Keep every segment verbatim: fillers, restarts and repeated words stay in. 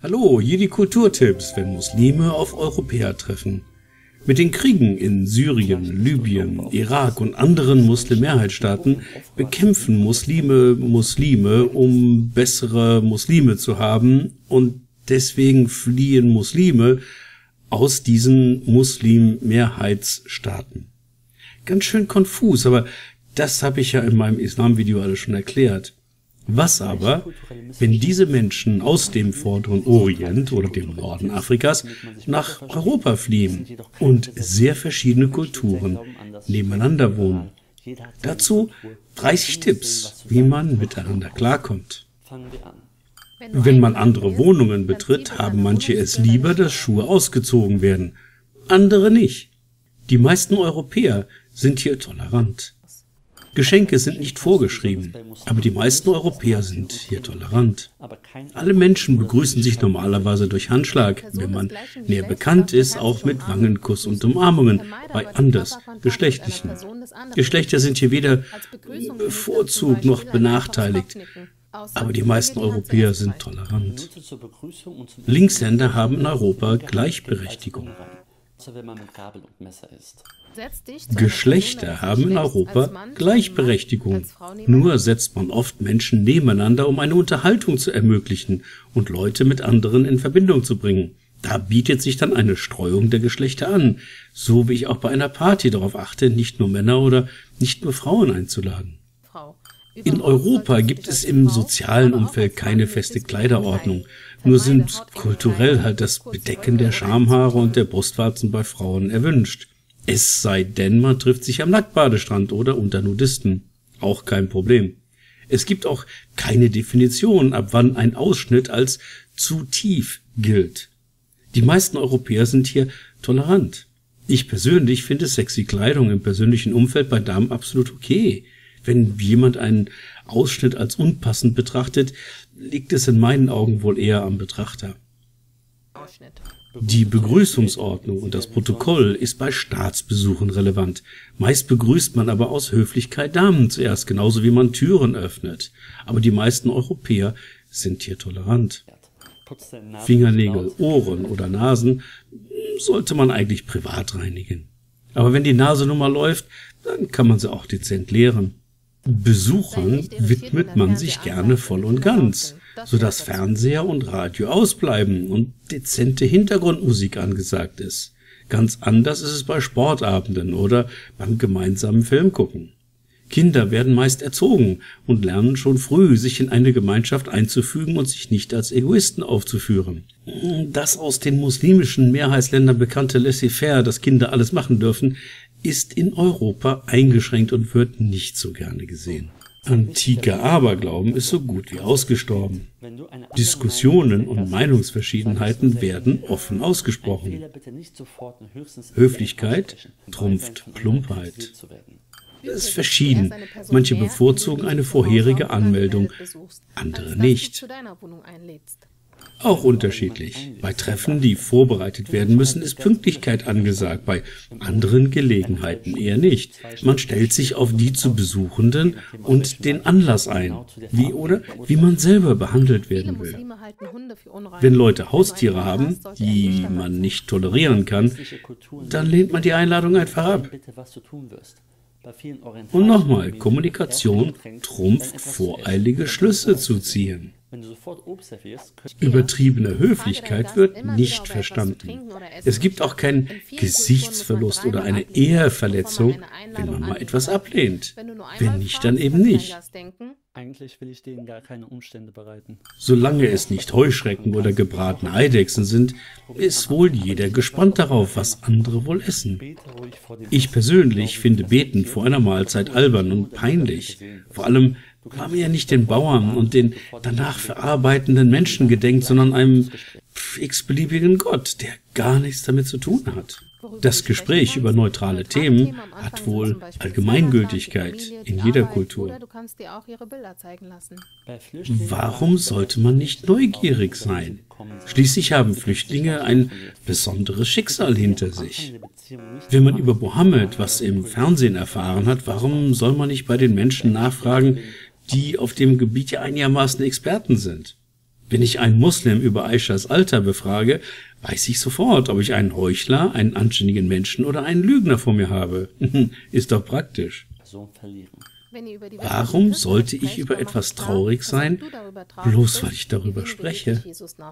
Hallo, hier die Kulturtipps, wenn Muslime auf Europäer treffen. Mit den Kriegen in Syrien, Libyen, Irak und anderen Muslim-Mehrheitsstaaten bekämpfen Muslime Muslime, um bessere Muslime zu haben, und deswegen fliehen Muslime aus diesen Muslim-Mehrheitsstaaten. Ganz schön konfus, aber das habe ich ja in meinem Islam-Video alles schon erklärt. Was aber, wenn diese Menschen aus dem Vorderen Orient oder dem Norden Afrikas nach Europa fliehen und sehr verschiedene Kulturen nebeneinander wohnen? Dazu dreißig Tipps, wie man miteinander klarkommt. Wenn man andere Wohnungen betritt, haben manche es lieber, dass Schuhe ausgezogen werden, andere nicht. Die meisten Europäer sind hier tolerant. Geschenke sind nicht vorgeschrieben, aber die meisten Europäer sind hier tolerant. Alle Menschen begrüßen sich normalerweise durch Handschlag, wenn man näher bekannt ist, auch mit Wangenkuss und Umarmungen, bei andersgeschlechtlichen. Geschlechter sind hier weder bevorzugt noch benachteiligt, aber die meisten Europäer sind tolerant. Linkshänder haben in Europa Gleichberechtigung. Geschlechter haben in Europa Gleichberechtigung. Nur setzt man oft Menschen nebeneinander, um eine Unterhaltung zu ermöglichen und Leute mit anderen in Verbindung zu bringen. Da bietet sich dann eine Streuung der Geschlechter an, so wie ich auch bei einer Party darauf achte, nicht nur Männer oder nicht nur Frauen einzuladen. In Europa gibt es im sozialen Umfeld keine feste Kleiderordnung, nur sind kulturell halt das Bedecken der Schamhaare und der Brustwarzen bei Frauen erwünscht. Es sei denn, man trifft sich am Nacktbadestrand oder unter Nudisten. Auch kein Problem. Es gibt auch keine Definition, ab wann ein Ausschnitt als zu tief gilt. Die meisten Europäer sind hier tolerant. Ich persönlich finde sexy Kleidung im persönlichen Umfeld bei Damen absolut okay. Wenn jemand einen Ausschnitt als unpassend betrachtet, liegt es in meinen Augen wohl eher am Betrachter. Die Begrüßungsordnung und das Protokoll ist bei Staatsbesuchen relevant. Meist begrüßt man aber aus Höflichkeit Damen zuerst, genauso wie man Türen öffnet. Aber die meisten Europäer sind hier tolerant. Fingernägel, Ohren oder Nasen sollte man eigentlich privat reinigen. Aber wenn die Nase nun mal läuft, dann kann man sie auch dezent leeren. Besuchern widmet man sich gerne voll und ganz, sodass Fernseher und Radio ausbleiben und dezente Hintergrundmusik angesagt ist. Ganz anders ist es bei Sportabenden oder beim gemeinsamen Filmgucken. Kinder werden meist erzogen und lernen schon früh, sich in eine Gemeinschaft einzufügen und sich nicht als Egoisten aufzuführen. Das aus den muslimischen Mehrheitsländern bekannte Laissez-faire, dass Kinder alles machen dürfen, ist in Europa eingeschränkt und wird nicht so gerne gesehen. Antiker Aberglauben ist so gut wie ausgestorben. Diskussionen und Meinungsverschiedenheiten werden offen ausgesprochen. Höflichkeit trumpft Plumpheit. Es ist verschieden. Manche bevorzugen eine vorherige Anmeldung, andere nicht. Auch unterschiedlich. Bei Treffen, die vorbereitet werden müssen, ist Pünktlichkeit angesagt, bei anderen Gelegenheiten eher nicht. Man stellt sich auf die zu Besuchenden und den Anlass ein, wie oder wie man selber behandelt werden will. Wenn Leute Haustiere haben, die man nicht tolerieren kann, dann lehnt man die Einladung einfach ab. Und nochmal, Kommunikation trumpft voreilige Schlüsse zu ziehen. Übertriebene Höflichkeit wird nicht verstanden. Es gibt auch keinen Gesichtsverlust oder eine Ehrverletzung, wenn man mal etwas ablehnt. Wenn nicht, dann eben nicht. Eigentlich will ich denen gar keine Umstände bereiten. Solange es nicht Heuschrecken oder gebratene Eidechsen sind, ist wohl jeder gespannt darauf, was andere wohl essen. Ich persönlich finde Beten vor einer Mahlzeit albern und peinlich. Vor allem, weil man ja nicht den Bauern und den danach verarbeitenden Menschen gedenkt, sondern einem x-beliebigen Gott, der gar nichts damit zu tun hat. Das Gespräch über neutrale Themen hat wohl Allgemeingültigkeit in jeder Kultur. Warum sollte man nicht neugierig sein? Schließlich haben Flüchtlinge ein besonderes Schicksal hinter sich. Wenn man über Mohammed was im Fernsehen erfahren hat, warum soll man nicht bei den Menschen nachfragen, die auf dem Gebiet ja einigermaßen Experten sind? Wenn ich einen Muslim über Aishas Alter befrage, weiß ich sofort, ob ich einen Heuchler, einen anständigen Menschen oder einen Lügner vor mir habe. Ist doch praktisch. Warum sollte ich über etwas traurig sein, bloß weil ich darüber spreche?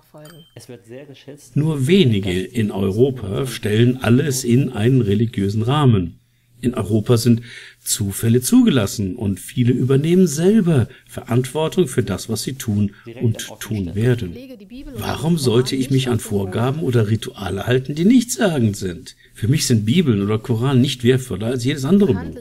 Nur wenige in Europa stellen alles in einen religiösen Rahmen. In Europa sind Zufälle zugelassen und viele übernehmen selber Verantwortung für das, was sie tun und tun werden. Warum sollte ich mich an Vorgaben oder Rituale halten, die nichtssagend sind? Für mich sind Bibeln oder Koran nicht wertvoller als jedes andere Buch.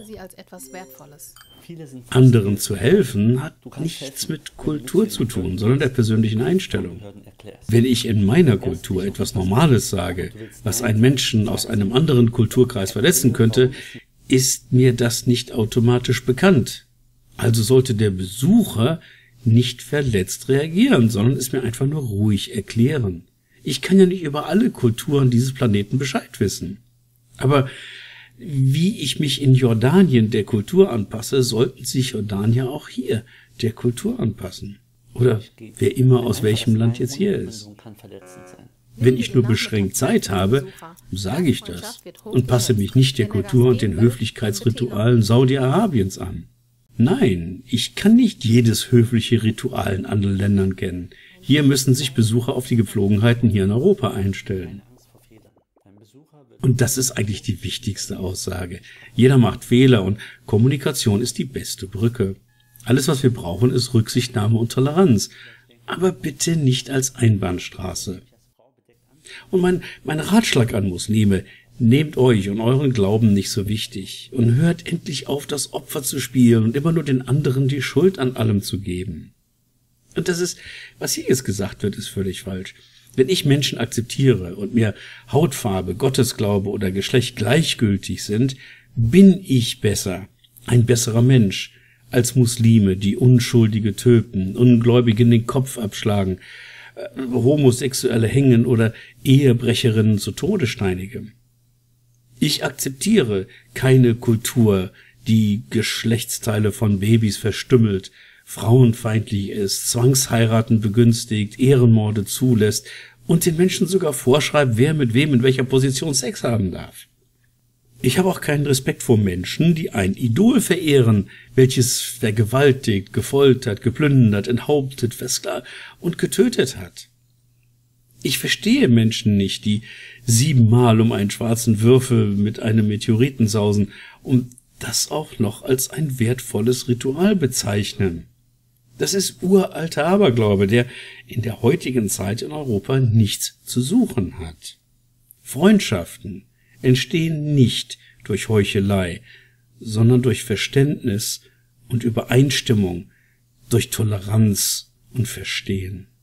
Anderen zu helfen hat nichts mit Kultur zu tun, sondern der persönlichen Einstellung. Wenn ich in meiner Kultur etwas Normales sage, was einen Menschen aus einem anderen Kulturkreis verletzen könnte, ist mir das nicht automatisch bekannt. Also sollte der Besucher nicht verletzt reagieren, sondern es mir einfach nur ruhig erklären. Ich kann ja nicht über alle Kulturen dieses Planeten Bescheid wissen. Aber wie ich mich in Jordanien der Kultur anpasse, sollten sich Jordanier auch hier der Kultur anpassen. Oder wer immer aus welchem Land jetzt hier ist. Wenn ich nur beschränkt Zeit habe, sage ich das und passe mich nicht der Kultur und den Höflichkeitsritualen Saudi-Arabiens an. Nein, ich kann nicht jedes höfliche Ritual in anderen Ländern kennen. Hier müssen sich Besucher auf die Gepflogenheiten hier in Europa einstellen. Und das ist eigentlich die wichtigste Aussage. Jeder macht Fehler und Kommunikation ist die beste Brücke. Alles, was wir brauchen, ist Rücksichtnahme und Toleranz. Aber bitte nicht als Einbahnstraße. Und mein, mein Ratschlag an Muslime: Nehmt euch und euren Glauben nicht so wichtig und hört endlich auf, das Opfer zu spielen und immer nur den anderen die Schuld an allem zu geben. Und das ist, was hier jetzt gesagt wird, ist völlig falsch. Wenn ich Menschen akzeptiere und mir Hautfarbe, Gottesglaube oder Geschlecht gleichgültig sind, bin ich besser, ein besserer Mensch, als Muslime, die Unschuldige töten, Ungläubigen den Kopf abschlagen, äh, Homosexuelle hängen oder Ehebrecherinnen zu Tode steinigen. Ich akzeptiere keine Kultur, die Geschlechtsteile von Babys verstümmelt, frauenfeindlich ist, Zwangsheiraten begünstigt, Ehrenmorde zulässt und den Menschen sogar vorschreibt, wer mit wem in welcher Position Sex haben darf. Ich habe auch keinen Respekt vor Menschen, die ein Idol verehren, welches vergewaltigt, gefoltert, geplündert, enthauptet, versklavt und getötet hat. Ich verstehe Menschen nicht, die siebenmal um einen schwarzen Würfel mit einem Meteoriten sausen und das auch noch als ein wertvolles Ritual bezeichnen. Das ist uralter Aberglaube, der in der heutigen Zeit in Europa nichts zu suchen hat. Freundschaften entstehen nicht durch Heuchelei, sondern durch Verständnis und Übereinstimmung, durch Toleranz und Verstehen.